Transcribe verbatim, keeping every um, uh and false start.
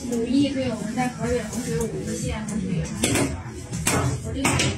五一对，我们在河北衡水五一县衡水园那边玩。我这个。